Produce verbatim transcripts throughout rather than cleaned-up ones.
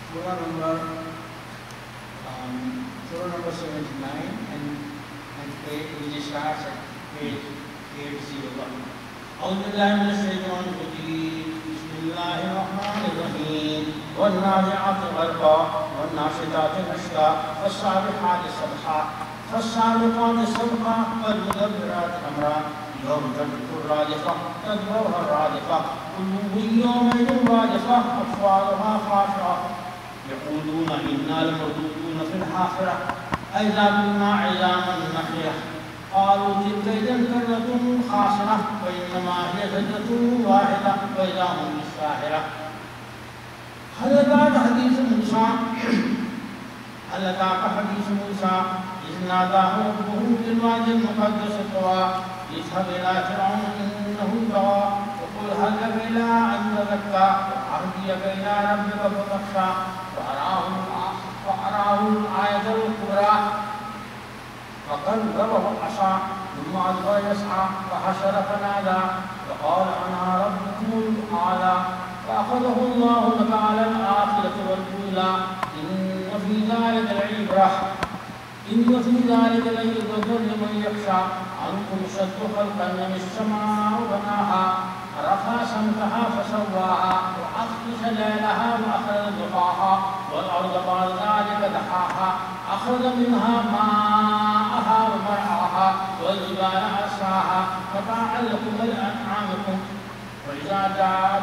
Surah number um, Surah number seventy-nine, and and page which starts at page eight oh one. أعوذ بالله من الشيطان الرجيم. بسم الله الرحمن الرحيم. والنازعات غرقا والناشطات نشطا والسابحات سبحا فالسابقات سبقا والمدبرات أمرا يوم ترجف الرادفة تتبعها الرادفة قلوب يومئذ واجفة أبصارها خاشعة يقولون إنا لمردودون في الحافرة أإذا كنا عظاما نخرة قالوا تلك إذا كرة خاسرة وإنما هي زجرة واحدة وإذا هم بالساحرة. هل أتاك حديث موسى هل أتاك حديث موسى إذ ناداه ربه بالوادي المقدس طوى اذهب إلى فرعون إنه طغى وقل هل لك إلى أن تزكى وأهديك إلى ربك فتخشى وأراه الآية الكبرى فقلبه عصا ثم أدبر يسعى فحشر فنادى وقال أنا ربكم الأعلى فأخذه الله نكال الآخرة والأولى إن في ذلك لعبرة إن في ذلك لعبرة لمن يخشى أنتم أشد خلقا من السماء بناها رفع سمكها فسواها وأغطش ليلها وأخرج ضحاها والأرض بعد ذلك دحاها أخرج منها ماءها ومرعاها والجبال أرساها متاعا لكم ولأنعامكم وإذا جاءت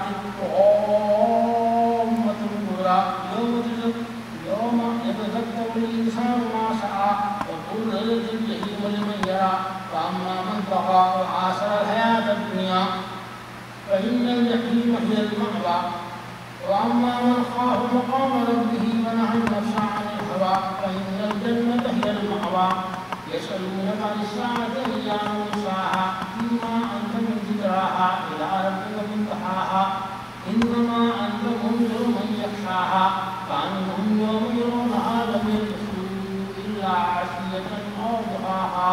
الطامة الكبرى يوم يتذكر الإنسان ما سعى وبرزت الجحيم لمن يرى فأما من طغى وآثر الحياة الدنيا فإن الجحيم هي المأوى وأما من خاف مقام ربه ونهى النفس عن الهوى فإن الجنة هي المأوى. يسألونك عن الساعة أيان مرساها فيما أنت من ذكراها إلى ربك منتهاها إنما أنت منذر من يخشاها كأنهم يوم يرونها لم يلبثوا إلا عشية أو ضحاها.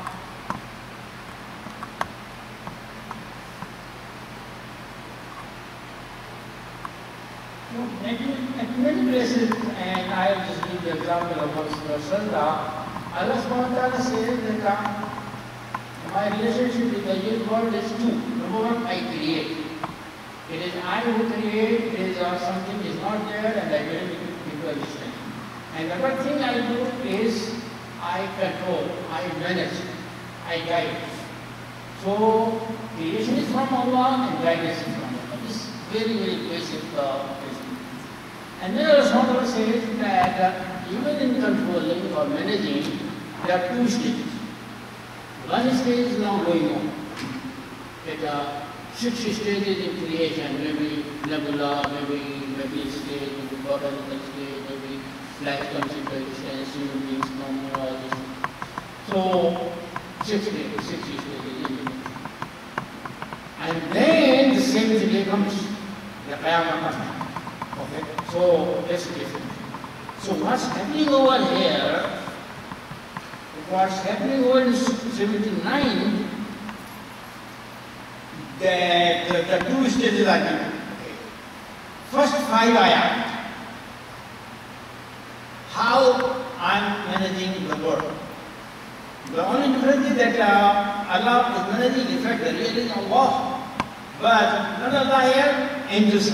At many places, and I will just give the example of Surah Sajda, Allah subhanahu wa ta'ala says that my relationship with the world is two. Number one, I create. It is I who create, it is uh, something is not there and I bring it into existence. And the other thing I do is I control, I manage, I guide. So, creation is from Allah and guidance is from Allah. This is very, very basic uh, And then Allah subhanahu wa ta'ala says that uh, even in controlling or managing, there are two stages. One stage is now going on. At uh, six stages in creation, maybe nebula, maybe maybe stage, maybe botanical stage, maybe life comes into existence, human beings come, all this. So six stages, six stages. And then the seventh day comes, the Qiyamah comes. Okay, so that's different. So what's happening over here, what's happening over in seventy-nine, the, the, the two stages are given. Okay. First five ayat, how I'm managing the world. The only difference is that uh, Allah is managing, in fact, the real is Allah, but not Allah here, angels.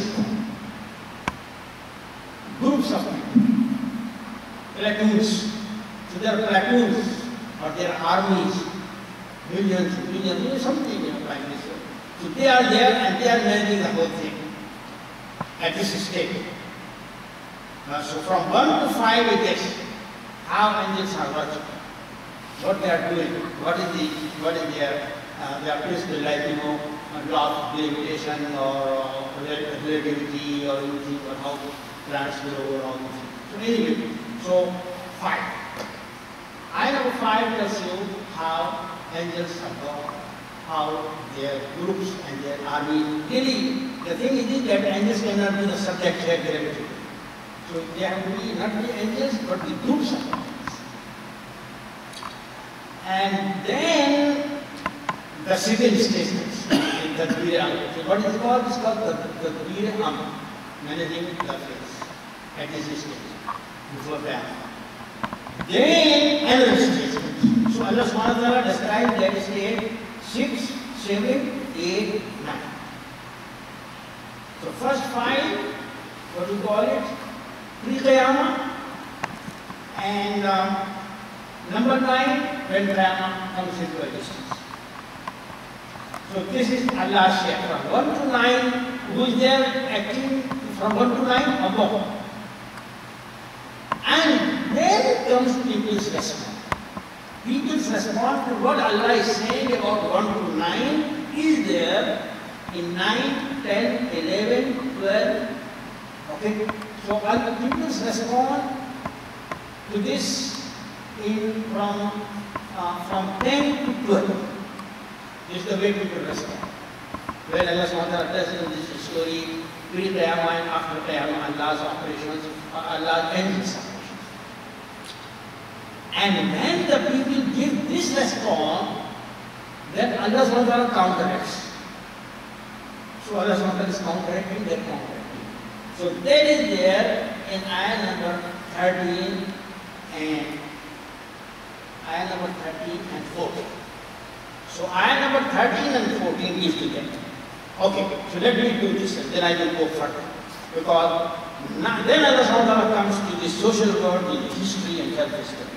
Groups of people, platoons. So there are platoons or there are armies, millions, millions, something like this. So they are there and they are managing the whole thing at this stage. Uh, so from one to five it is how angels are working, what they are doing, what is the what is their uh, their principle, like you know, law of gravitation or uh, relativity or anything, or how plants grow or all these things. So anyway, so five. I number five tells you how angels are born, how their groups and their army. Really, the thing is that angels cannot be the subject here gravity. So they have to be not the angels but the groups of angels. And then the second statement in the Qur'an. So what is it called? It's called the Qur'an, managing the face. at this stage, before that. Then another stage. So Allah subhanahu wa ta'ala described that stage six, seven, eight, nine. So first five, what do you call it? Pre-Qiyamah. And um, number nine, when Qiyamah comes into existence. So this is Allah's share. From one to nine, who is there acting from one to nine? Above. And then comes people's response. People's response to what Allah is saying about one to nine is there in nine, ten, eleven, twelve. Okay? So people's response to this in from, uh, from ten to twelve. This is the way people respond. When Allah subhanahu wa ta'ala tells in this story, pre-Qiyamah and after Qiyamah, Allah's operations, uh, Allah's endless operations. And when the people give this response, then Allah subhanahu wa ta'ala counteracts. So Allah subhanahu wa ta'ala is counteracting, they are counteracting. So that is there in ayah number thirteen and ayah number thirteen and fourteen. So ayah number thirteen and fourteen is together. Okay, so let me do this and then I will go further. Because now, then Allah subhanahu wa ta'ala comes to the social world, the history and self-history.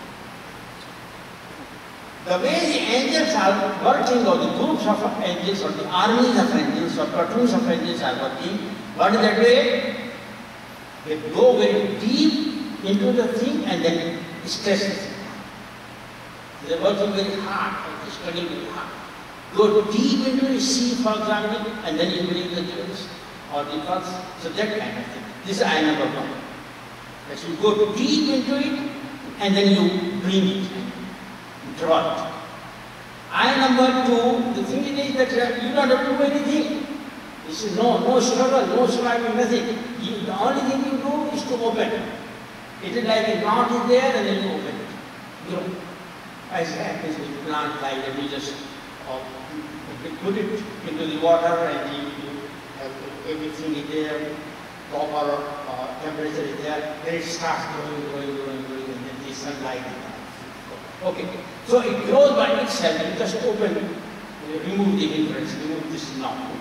The way the angels are working, or the groups of angels, or the armies of angels, or platoons of angels are working, what is that way? They go very deep into the thing and then stress it. They are working very hard, and they struggle very hard. Go deep into it, see for example, and then you bring the jewels or the pearls. So that kind of thing. This is ayah number one. That you go deep into it and then you bring it, draw it. Ayah number two, the thing is that you don't have to do anything. This is no, no struggle, no striving, nothing. You, the only thing you do is to open it. It is like a knot is there and then you open it. You know, as happens with the plant, like that, you just uh, put it into the water and you, you have everything is there, proper uh, temperature is there, then it starts growing, growing, growing, growing, and then the sunlight is there. Okay, so it grows by itself, you just open, you remove the hindrance, remove this knot.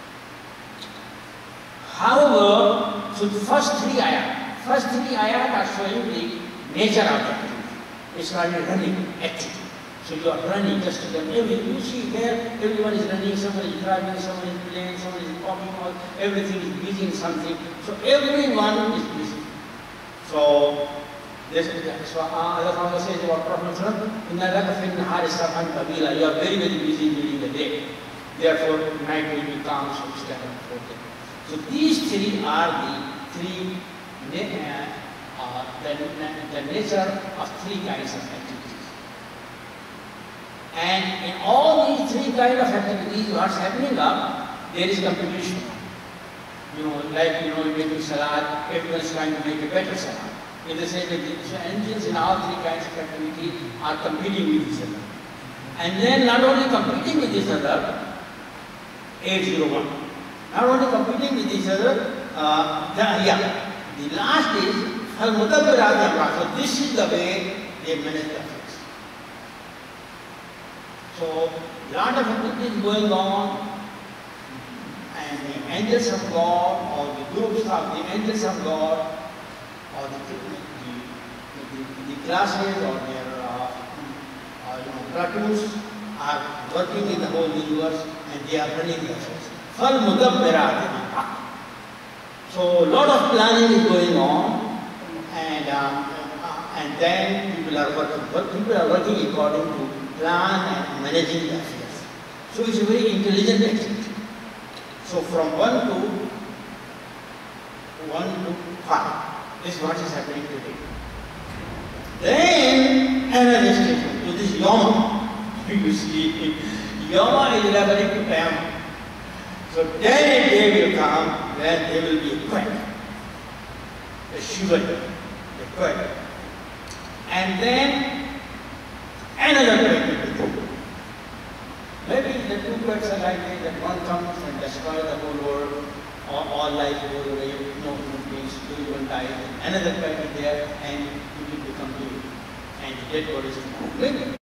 However, so the first three ayat, first three ayat are showing the nature of the activity. It's like a running activity. So you are running just to them. Every, you see there, everyone is running, someone is driving, someone is playing, someone is popping out, everything is busy in something. So everyone is busy. So this is so Allah Ta'ala says about Prophet Inna laka fin nahari sabhan kabila. You are very, very busy during the day. Therefore, night will be calm, so you stand up for them. So these three are the three uh, uh, the, the nature of three kinds of activities. And in all these three kinds of activities, what's happening up, there is competition. You know, like, you know, making salad, everyone is trying to make a better salad. In the same way, so engines in all three kinds of activity are competing with each other. And then not only competing with each other, eight oh one, not only competing with each other, uh, the, yeah, the last is, so this is the way they manage the affairs. So, lot of activities going on, and the angels of God, or the groups of the angels of God, or the, the, the, the classes, or their uh, uh, you know, platoons are working in the whole universe, and they are running the affairs. So, lot of planning is going on, and uh, uh, and then people are working. People are working according to plan and managing the affairs. So it's a very intelligent activity. So from one to one to five, this is what is happening today. Then another statement to this Yoma. You see, Yoma is referring to Qiyamah. So then a day will come when there will be a quake, a shiver, a quake, and then another quake will be. Maybe the two quakes are like this, that one comes and destroys the whole world, or all life goes away, no human beings, no human die, another kite is there, and it will become blue. And dead bodies tomorrow.